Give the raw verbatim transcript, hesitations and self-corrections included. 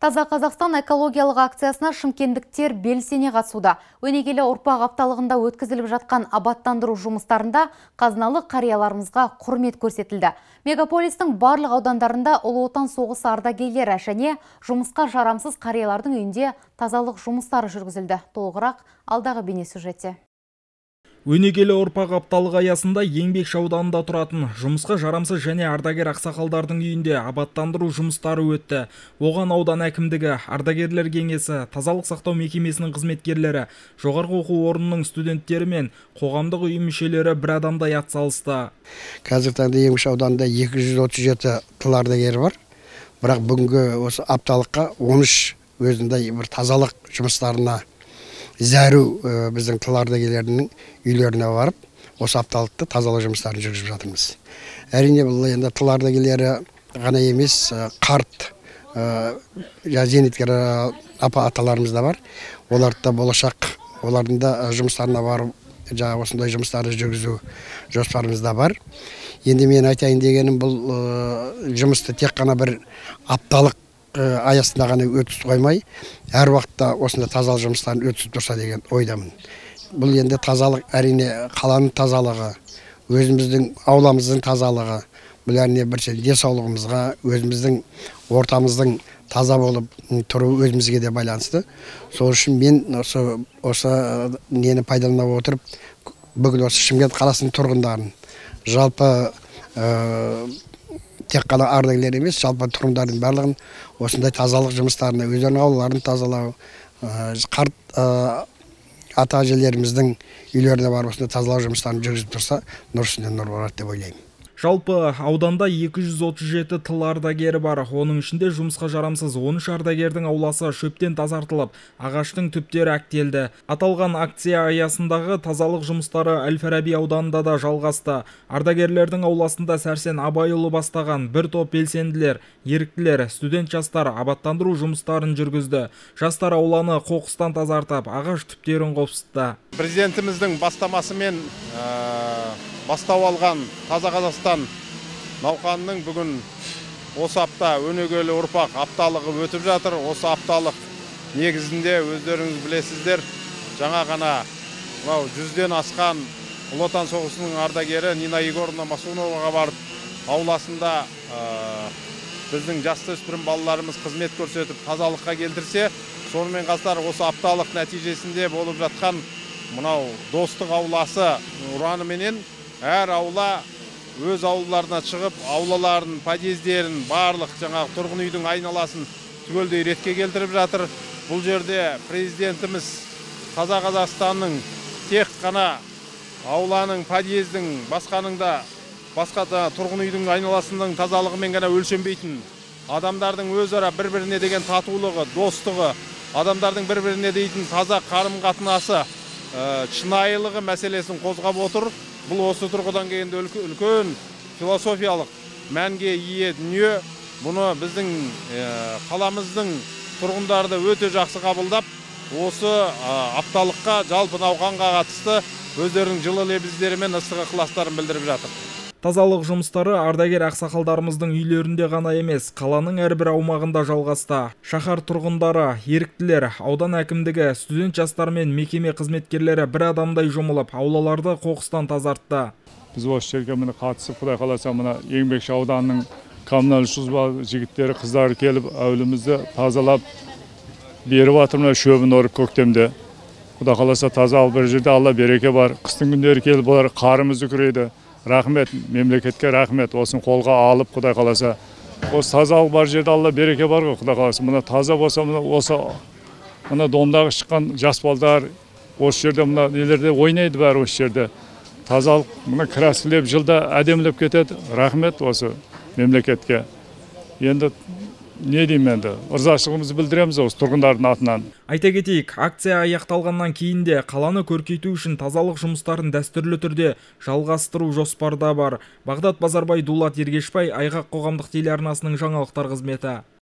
Таза Қазақстан экологиялық акциясына шымкенттіктер белсене қатысуда. Өнегелі ұрпақ апталығында өткізіліп жатқан абаттандыру жұмыстарында қазыналы қарияларымызға құрмет көрсетілді. Мегаполистің барлық аудандарында Ұлы Отан соғысы ардагерлері және жұмысқа жарамсыз қариялардың үйінде тазалық жұмыстары жүргізілді. Толығырақ алдағы бейнесюжетте. Өнегелі ұрпақ апталығы аясында Еңбекші ауданында тұратын жұмысқа жарамсыз және ардагер ақсақалдардың үйінде абаттандыру жұмыстары өтті. Оған аудан әкімдігі, ардагерлер кеңесі, тазалық сақтау мекемесінің қызметкерлері, жоғарғы оқу орнының студенттері мен қоғамдық ұйым мүшелері бір адамдай атсалысты. Қазіргі таңда Еңбекші ауданында екі жүз отыз жеті тыл ардагері бар. Бірақ бүгінгі осы апталыққа он үш өзінде бір тазалық жұмыстарына зәру біздің тыл ардагерлерінің үйлеріне барып, осы апталықты тазалық жұмыстарын жүргізіп жатырмыз. Әрине бұл енді тыл ардагерлері ғана емес, қарт, зейнеткер апа аталарымыз да бар. Оларды да болашақ, олардың да жұмыстарына барып, жаңа осындай жұмыстарды жүргізу жоспарымыз да бар. Енді мен айтайын дегенім, бұл жұмысты тек қана бір апталық аясында ғана өткізіп қоймай, әр уақытта осында тазалық жұмыстарын өткізіп тұрса деген ойдамын. Бұл енді тазалық, әрине қаланың тазалығы, өзіміздің ауламыздың тазалығы, бұл әрине бірше денсаулығымызға, өзіміздің ортамыздың таза болып тұру өзімізге де байланысты. Сол үшін мен осы осы нені пайдалана отырып, бүгін осы Шымкент қаласының тұрғындарын, жалпы тек қана ардагерлер емес, жалпы тұрғындардың барлығын осындай тазалық жұмыстарына, өздерінің аулаларын тазалау, қарт ата әжелеріміздің үйлеріне барып осындай тазалау жұмыстарын жүргізіп тұрса, нұр үстіне нұр болады деп ойлаймын. Жалпы ауданда екі жүз отыз жеті тыл ардагері бар. Оның ішінде жұмысқа жарамсыз он үш ардагердің ауласы шөптен тазартылып, ағаштың түптері әктелді. Аталған акция аясындағы тазалық жұмыстары Әл-Фараби ауданында да жалғасты. Ардагерлердің ауласында Сәрсен Абайұлы бастаған бір топ белсенділер, еріктілер, студент жастар абаттандыру жұмыстарын жүргізді. Жастар ауланы қоқыстан тазартып, ағаш түптерін қопсытты. Президентіміздің бастамасымен бастау алған Таза Қазақстан науқанының бүгін осы апта өнегелі ұрпақ апталығы өтіп жатыр. Осы апталық негізінде өздеріңіз білесіздер, жаңа ғана жүзден асқан Ұлы Отан соғысының ардагері Нина Егоровна Масуноваға барып ауласында біздің жасөспірім балаларымыз қызмет көрсетіп тазалыққа келтірсе, сонымен қатар осы апталық нәтижесінде болып жатқан мынау достық ауласы ұраныменен әр аула өз аулаларына шығып, аулаларын, подъездерін, барлық жаңағы тұрғын үйдің айналасын түгелдей ретке келтіріп жатыр. Бұл жерде президентіміз Таза Қазақстанның тек қана ауланың, подъездің, басқаның да басқа да тұрғын үйдің айналасының тазалығымен ғана өлшенбейтін, адамдардың өзара бір-біріне деген татулығы, достығы, адамдардың бір-біріне дейтін таза қарым-қатынасы, шынайылығы мәселесін қозғап отыр. Бұл осы тұрғыдан келгенде үлкен философиялық мәнге ие дүние. Бұны біздің қаламыздың тұрғындары да өте жақсы қабылдап, осы апталыққа, жалпы науқанға қатысты өздерінің жылы лебіздері мен ыстық ықыластарын білдіріп жатыр. Тазалық жұмыстары ардагер ақсақалдарымыздың үйлерінде ғана емес, қаланың әрбір аумағында жалғасты. Шаһар тұрғындары, еріктілер, аудан әкімдігі, студент жастар мен мекеме қызметкерлері бір адамдай жұмылып, аулаларды қоқыстан тазартты. Біз осы жерге міне қатысып, Құдай қаласа, мына Еңбекші ауданының коммуналдық служба жігіттері, қыздары келіп, әулімізді тазалап беріп жатыр, мына шөбін орып көктемде. Құдай қаласа, таза ал бір жерде Алла береке бар. Қыстың күндері келіп, олар қарымызды күрейді. Рахмет, мемлекетке рахмет, осын қолға алып, Құдай қаласа. Осы тазалық бар жерде Алла береке бар ғой, Құдай қаласа. Мына таза болса, мына осы мына домдағы шыққан жас балдар осы жерде мына нелерде ойнайды бәрі осы жерде. Тазалық мына красивелеп, жылда әдемілеп кетеді. Рахмет осы мемлекетке. Енді не деймін енді, ырзашылығымызды білдіреміз осы тұрғындардың атынан. Айта кетейік, акция аяқталғаннан кейін де қаланы көркейту үшін тазалық жұмыстарын дәстүрлі түрде жалғастыру жоспарда бар. Бағдат Базарбай, Дулат Ергешбай, Айғақ қоғамдық телеарнасының жаңалықтар қызметі.